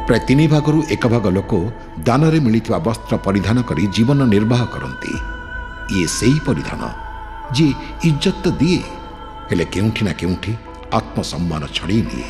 प्राय 3 भागरू 1 भाग लोक दान रे मिलिथिबा वस्त्र परिधान करी जीवन निर्वाह करती। ये सही परिधान जी इज्जत तो दिए हेले केउठी ना केउठी आत्मसम्मान छड़ी निए।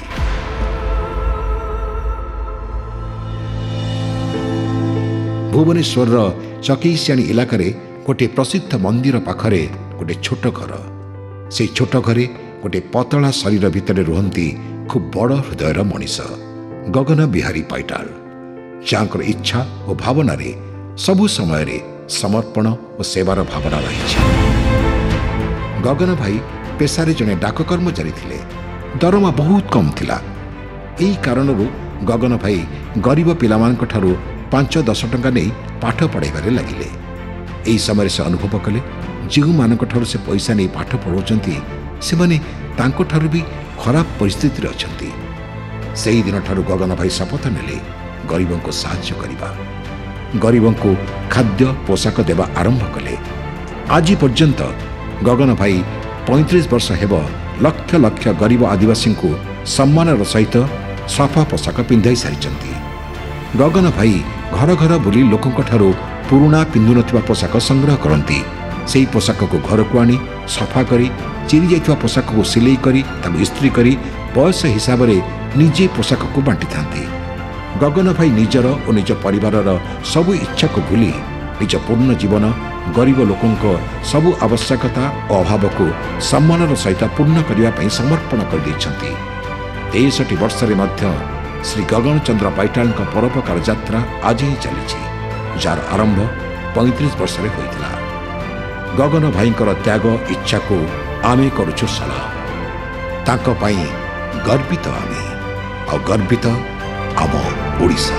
भुवनेश्वर चकीसियाणी इलाका गोटे प्रसिद्ध मंदिर पाखरे गोटे छोट घर। से छोट घरे गोटे पतला शरीर भितर रुहंती खूब बड़ हृदयर मनीष गगन बिहारी पाइटाल, जाकर इच्छा और भावना रे सबु समय रे समर्पण और सेवार भावना रही। गगन भाई पेशारे जने डाक कर्मचारी थिले, दरमा बहुत कम थिला। एही कारणरू गगन भाई गरीब पिलामानक ठारू 5-10 टंका नहीं पाठ पढ़ाइबारे लगिले। एही समय से अनुभव कले जो मानक ठारू से पैसा नहीं पाठ पढ़ाउछंती से माने तांको ठारू भी खराब परिस्थिति रे अछंती। सेही दिन ठारू गगन भाई शपथ नेले गरीबों को साहाय्य करिबा, गरीबों को खाद्य पोशाक देवा आरंभ कले। आज पर्यंत गगन भाई 35 वर्ष हेब लक्ष लक्ष गरीब आदिवासी को सम्मान सहित सफा पोशाक पिंधाई सारी। गगन भाई घर घर बुली लोकों ठारू पुराना पिंधु नथिबा पोशाक संग्रह करती। से पोशाक को घर को आनी सफा करी चिरी जाइथिबा पोशाक को सिलाई करी ताकू इस्त्री करी बयस हिसाब रे निजे पोशाक को बांटी थांती। गगन भाई निजर और निज परिवारर सबु इच्छा को भूली निज पूर्ण जीवन गरीब लोकों सबु आवश्यकता और अभाव को सम्मान सहित पूर्ण करने समर्पण कर देइछंती। 63 वर्ष मध्य श्री गगन चंद्र पाइटाल परोपकार यात्रा आज ही चली, जार आरंभ 35 वर्ष रे होइतिला। गगन भाई त्याग इच्छा को आमे करुछु सलाह। तांको पाई गर्वित आमे और गर्वित आम ओडिशा।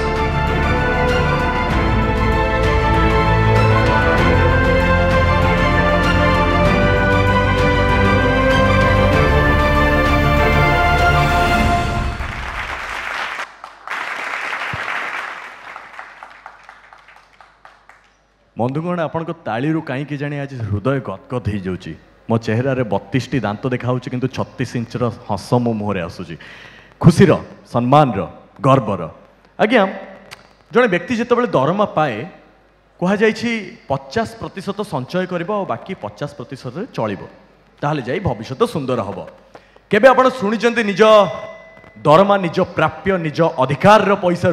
बंधुगण आपण ताली कहीं जाने आज हृदय गदगद हो जाऊँगी। मो चेहरा 32टी दांत देखा कि 36 इंचर हस मो मुहरे आसूँ। खुशीर सम्मान गर्वर। आज्ञा जड़े व्यक्ति जिते दरमा पाए कहुई 50% संचय कर बाकी 50% चलो ताहले जाई भविष्य सुंदर हम। केबे आपण शुणी निज दरमा निज प्राप्य निज अधिकार पैसा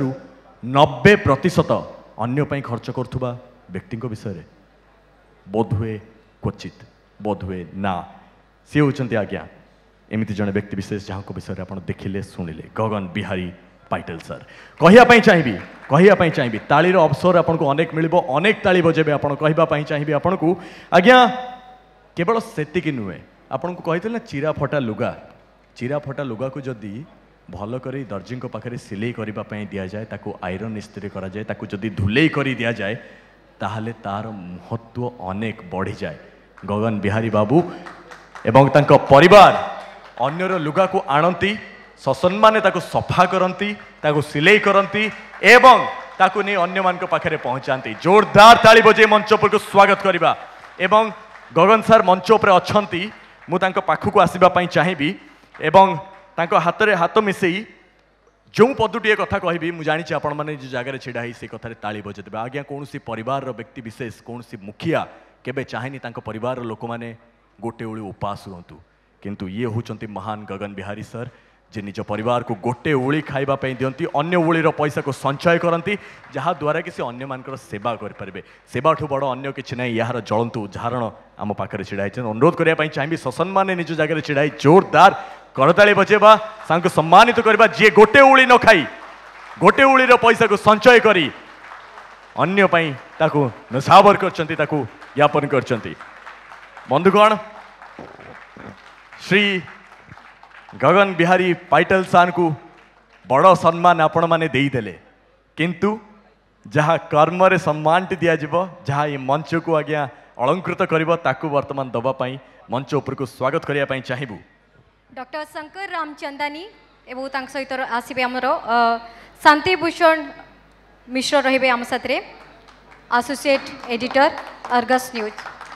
90% अन्य खर्च करुवा व्यक्ति विषय बोध हुए क्वचित बोध हुए ना सी होती। आज्ञा एमती जड़े व्यक्ति विशेष जहाँ विषय आप देखिले शुणिले गगन बिहारी पाइटल सर। कहवाई चाहिए तालीर अवसर आपको अनेक मिल अनेक ताली बजेबे आप कहवाई चाहिए आपन को। आज्ञा केवल सेतिकी नुहे आपन को कही ना चिरा फटा लुगा को जदि भल कर दर्जी पाखे सिलाई करने दि जाए ताकू आयरन इस्त्री करा जाए ताकू जदि धुले कर दि जाए ताहले तार महत्व अनेक बढ़ी जाए। गगन बिहारी बाबू एवं तांको परिवार अन्यर लुगा को आणती ससम्मान ताकू सफा करती ताकू सिलाई करती एवं ताकू नहीं अन्य मान पाखे पहुंचाती। जोरदार ताली बजे मंच पर को स्वागत करवा। एवं गगन सार मंच पर अच्छी मु पाखक आसवाई चाहिए एवं तांको हाथ रे हाथ मिसई जो पदुटे कथा कहि मुझे जानी आपण मैंने जो जगह छिड़ा से कथार ताली बजेदेवे। आज्ञा कौन परिवार व्यक्ति विशेष कौन मुखिया केबे चाहेनी तांको परिवार लोक मैंने गोटे ओली उपास रुहतु किंतु ये होचंती महान गगन बिहारी सर जे निज परिवार को गोटे ओली खाइबा पई दियंती अन्य ओलीर पैसा को संचय करती जहाँ द्वारा कि अन्य मानकर सेवा करें। सेवाठू बड़ अन्य किसी ना यार जलंतु उदाहरण आम पाखे छिड़ा अनुरोध करने चाहिए ससम्मान निज जगह छिड़ा जोरदार करताली बजेबा सांको सम्मानित करबा जे गोटे उली न खाई गोटे उलीर पैसा को संचय करी अन्य पई ताकू नसावर करचंती ताकू यापन करचंती। बंधुगण श्री गगन बिहारी पाइटल सार को बड़ सम्मान आपण माने देई देले किंतु जहाँ कर्म रे सम्मान टी दिया जिवो जहाँ ये मंच को आज्ञा अलंकृत करिवो ताकू वर्तमान दबा पई मंच ऊपर को स्वागत करिया पई चाहिबू। डॉक्टर शंकर रामचंदानी एवं सहित आसबे आमर शांति भूषण मिश्र रहिबे आम साथरे एसोसिएट एडिटर अर्गस न्यूज।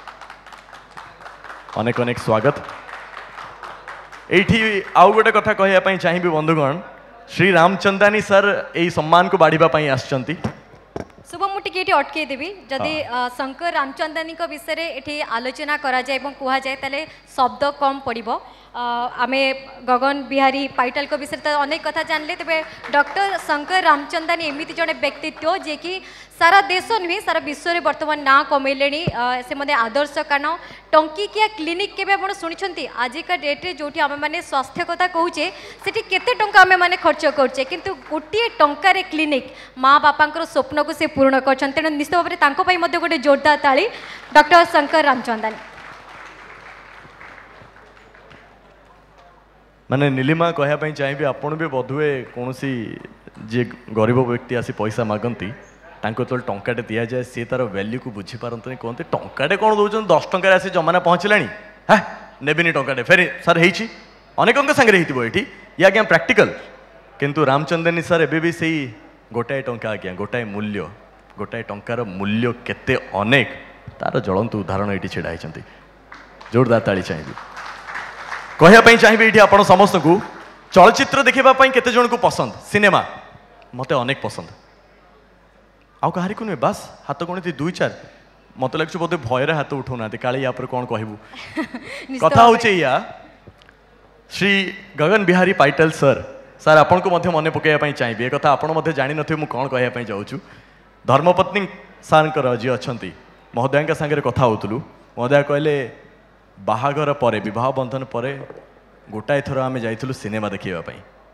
अनेक अनेक स्वागत। एठी आउ गोटे कथा कहया पई चाहिबी बंधुगण श्री रामचंदानी सर यही सम्मान को बाढ़ा आसचंती शुभ मुझे ये अटकई देवी जदि शंकर रामचंदानी विषय ये आलोचना करा जाए कह जाए ताले शब्द कम पड़ो आमे गगन बिहारी पाइटल को विषय तो अनेक कथा जानले तेरे डॉक्टर शंकर रामचंदानी एमती जड़े व्यक्तित्व जे कि सारा देश नुहे सारा विश्व में बर्तमान ना कमेले से मध्य आदर्श कारण टंकिकिया क्लिनिक के आप शुणी आजिका डेट्रे जो आम मैंने स्वास्थ्य कथा कहूचे से केते टंका आम मैंने खर्च करुचे किंतु गोटे टंकार क्लिनिक माँ बापा स्वप्न को से पूर्ण कर तेणु निश्चित भाव में गोटे जोरदार ताली डॉक्टर शंकर रामचंदानी। माने नीलिमा कहवाई चाहिए आपण भी बोधुए कौन जी गरीब व्यक्ति आसी पैसा मागती तो टंकाटे दि जाए सी तार वैल्यू को बुझीपारती कहते टंकाटे कौन दौरान 10 टंकार आसी जमाना पहुँचला हाँ नेबिनी टंकाटे फेर सर है अनेकों सांगे ये आज्ञा प्राक्टिकल किंतु रामचंदानी सर एबे भी सही गोटाए टंका आज्ञा गोटाए टंकार मूल्य केते अनेक तार ज्वलंत उदाहरण ये छिड़ा होती जोरदार ताली चाहिए कहवाई चाहिए ये आप समस्त को चलचित्र देखापी केते जन को पसंद सिनेमा मत अनेक पसंद आउ कहारी को नुहे बास हाथ गणती 2-4 मत लगे बोधे भयर हाथ उठाऊना काले या कौन कहूँ कथा या श्री गगन बिहारी पाइटल सर सर आपन को मध्य मन पकड़ाई चाहिए एक कथा आपड़ जानी न मुझे कौन कहवाई जाऊँ धर्मपत्नी सार जी अच्छा महोदय सागर कथा होलु महोदय कहले बाहागर पर विवाह बंधन पर गोटाए थर आम जाइलु सिनेमा देखापी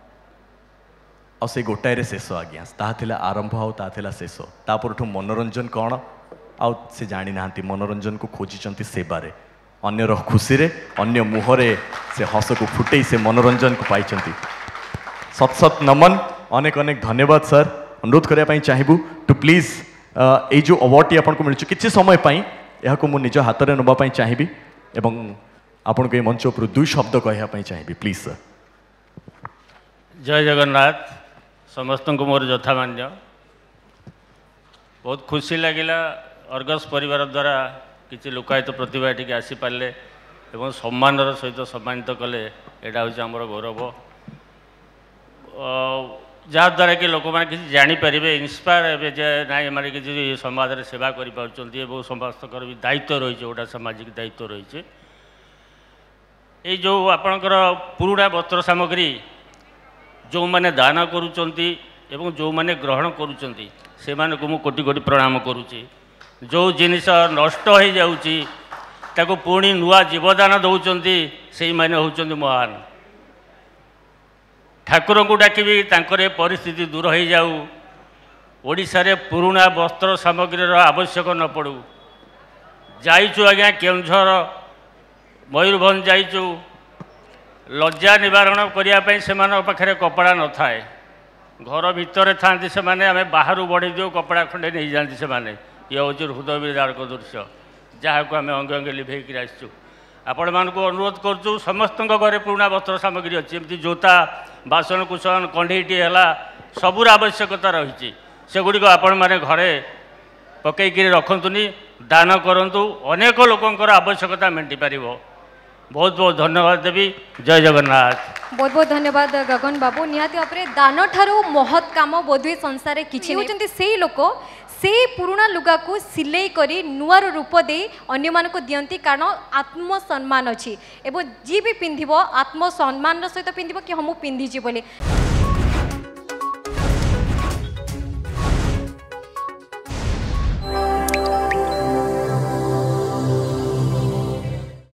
आ से गोटाए शेष आज्ञा ताला आरंभ आला शेष तापर मनोरंजन कौन आ से जानी ना मनोरंजन को खोजी सेवारे अन्यर खुशी रे अन्य मुहरे से हस को फुटे से मनोरंजन को पाई सत सत नमन अनेक अनेक धन्यवाद सर अनुरोध करने चाहबू टू प्लीज ये जो अवार्ड टी आपको मिलूँ किसी समय यह को निज हाथ में नापी चाहिए एवं आपन को मंच उपर 2 शब्द कहवाई चाहिए प्लीज सर। जय जगन्नाथ समस्त को मोर यथामान्य बहुत खुशी लगिला अर्गस परिवार द्वारा किसी लोकायत प्रतिभा ये आसीपारे एवं सम्मानर सहित सम्मानित कले यहाँ हूँ आमर गौरव जहाद्वारा कि लोक मैंने किसी जापर इन्स्पायर हे जे ना एम किसी समाज में सेवा कर समस्त भी दायित्व रही गोटा सामाजिक दायित्व रही जो आपणकर पुरुणा वस्त्र सामग्री जो मैंने दान करुँच जो मैंने ग्रहण करुँच से कोटि कोटि प्रणाम करुँची जो जिनिस नष्ट हो जाऊँगी ताको पुणी नुआ जीवदान दौरान से मैंने होउचंती महान ठाकुर को डाकिबी तांकर परिस्थिति दूर हो जाऊ ओडिशा रे पुरुणा वस्त्र सामग्री आवश्यक न पड़ू जाइचु आज्ञा केउझर मयूरभंज जाइचु लज्जा निवारण करने से पाखे कपड़ा न थाए घर भितर था से आम बाहर बढ़ी दिव कपड़ा खंडे नहीं जाती से ये हूँ हृदय विदारक दृश्य जहाँ को आम अंगे अंगे लिभेक आसचु आपण मान को अनुरोध करूँ समस्त घरे पुराणा वस्त्र सामग्री अच्छी एमती जोता बासन कुसन कंढईटी है सबूर आवश्यकता रही से गुड़िक आपण मैंने घरे पकईकि रखतुनि दान करूँ अनेक लोकंर आवश्यकता मेटी पार बहुत बहुत धन्यवाद देवी जय जगन्नाथ। बहुत बहुत धन्यवाद गगन बाबू निहाती भाव में दान ठारू महत् काम बोधुए संसार किसी होती से लोक से पुराणा लुगा को सिलाई करी नुआर रूप दे अन्य मान को दियंती कारण आत्मसम्मान अच्छी एवं जी भी पिंधिबो आत्मसम्मान सहित पिंधिबो कि हम पिंधिची बोले।